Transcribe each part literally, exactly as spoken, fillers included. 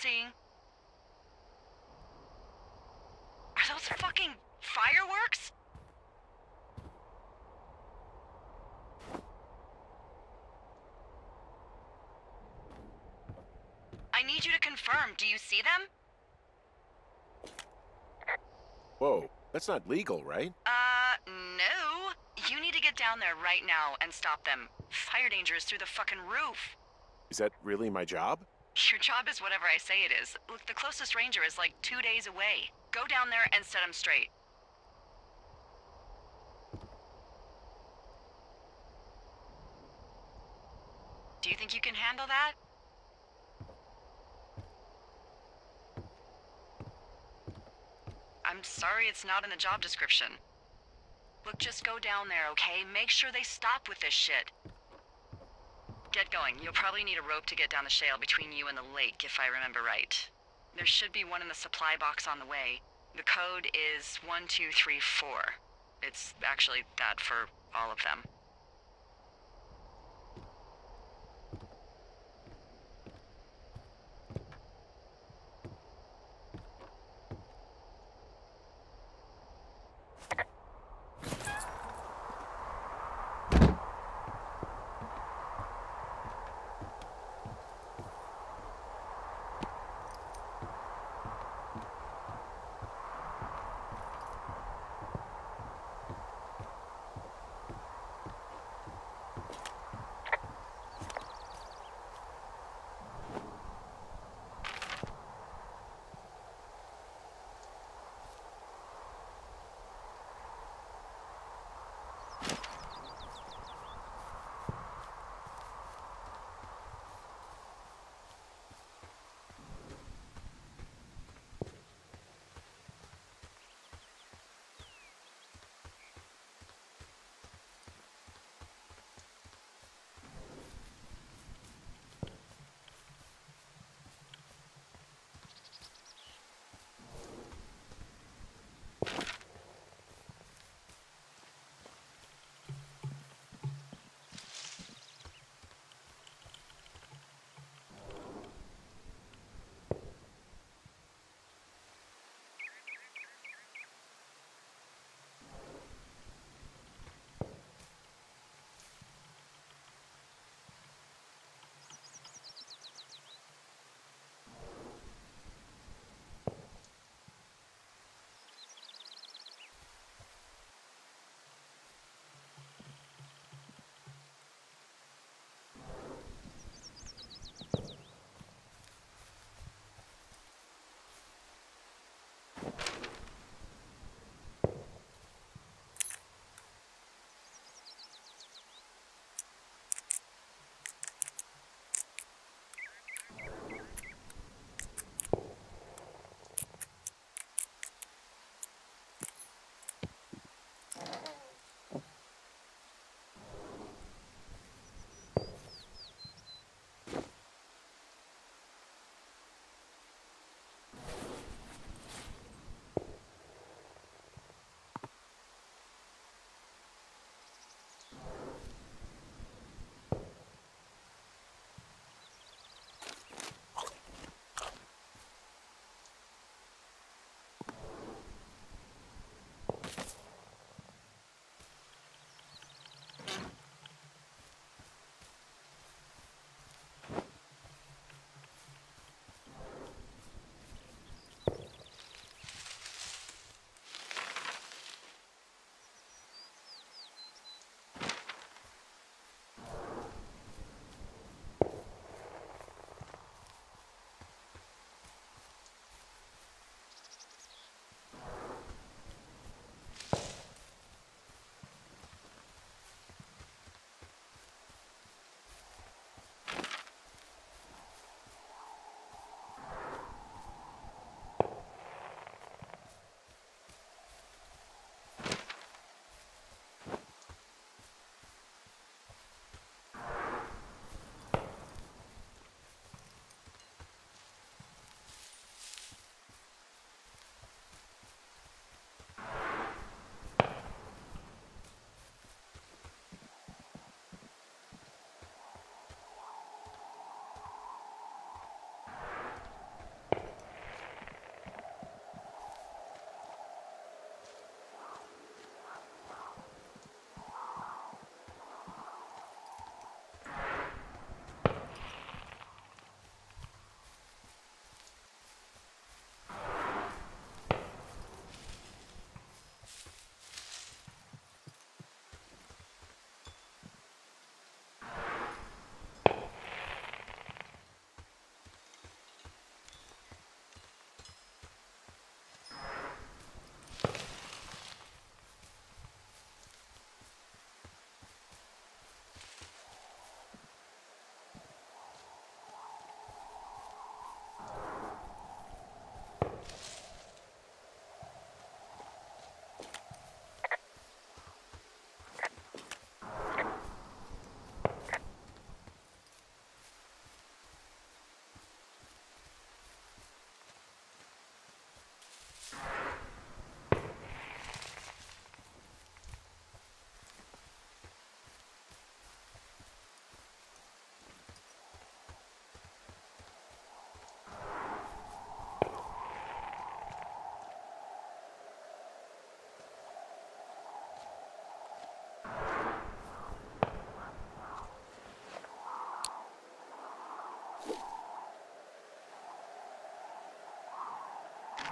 seeing? Are those fucking fireworks? I need you to confirm. Do you see them? Whoa, that's not legal, right? Uh, no. You need to get down there right now and stop them. Fire danger is through the fucking roof. Is that really my job? Your job is whatever I say it is. Look, the closest ranger is like two days away. Go down there and set him straight. Do you think you can handle that? I'm sorry it's not in the job description. Look, just go down there, okay? Make sure they stop with this shit. Get going. You'll probably need a rope to get down the shale between you and the lake, if I remember right. There should be one in the supply box on the way. The code is one two three four. It's actually that for all of them.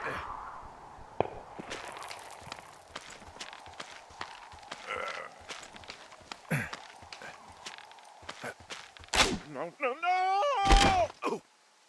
No, no, no! Oh.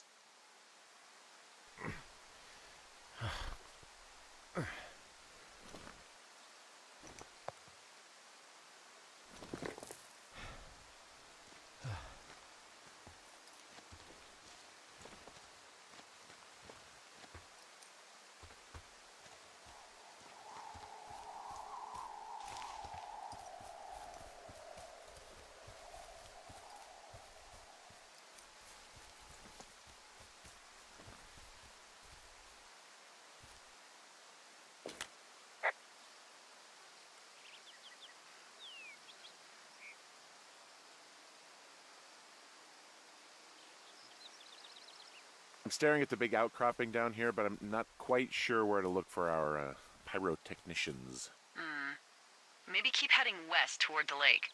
I'm staring at the big outcropping down here, but I'm not quite sure where to look for our uh, pyrotechnicians. Hmm. Maybe keep heading west toward the lake.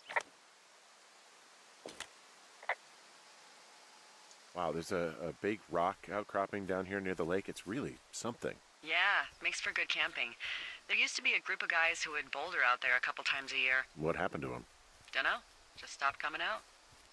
Wow, there's a, a big rock outcropping down here near the lake. It's really something. Yeah, makes for good camping. There used to be a group of guys who would boulder out there a couple times a year. What happened to them? Dunno. Just stopped coming out.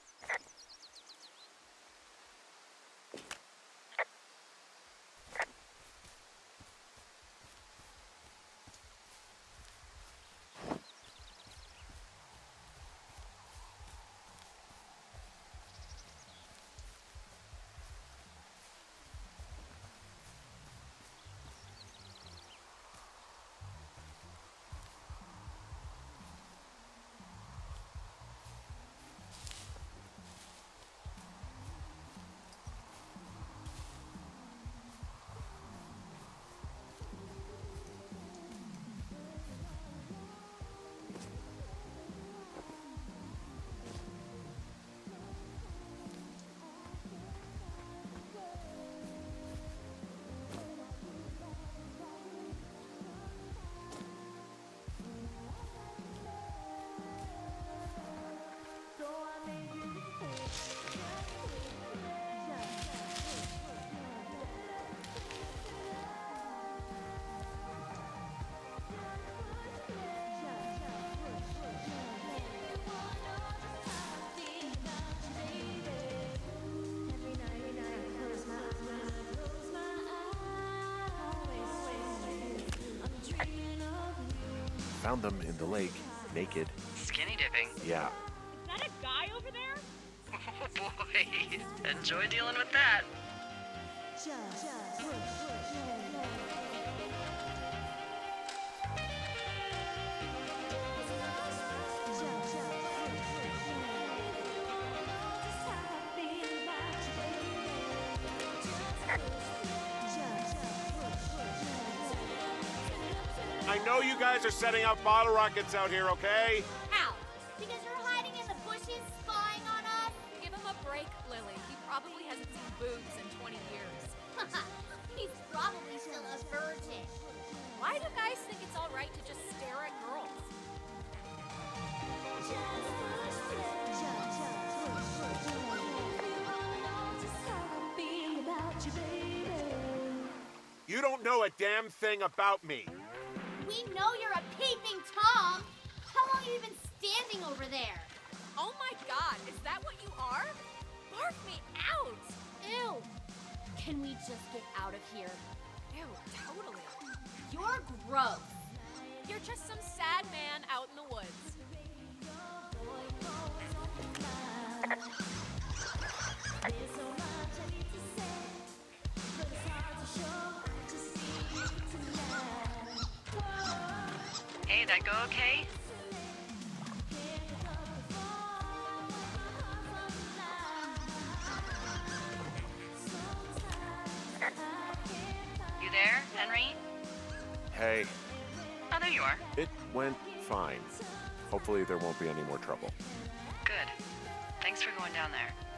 Found them in the lake, naked. Skinny dipping. Yeah. Is that a guy over there? Oh boy. Enjoy dealing with that. I know you guys are setting up bottle rockets out here, okay? How? Because you're hiding in the bushes spying on us? Give him a break, Lily. He probably hasn't seen boobs in twenty years. He's probably still a virgin. Why do guys think it's all right to just stare at girls? You don't know a damn thing about me. We know you're a peeping Tom. How long have you been standing over there? Oh my god, is that what you are? Barf me out! Ew. Can we just get out of here? Ew, totally. You're gross. You're just some sad man out in the woods. Hey, that go okay? You there, Henry? Hey, Oh, there you are. it went fine. Hopefully there won't be any more trouble. Good. Thanks for going down there.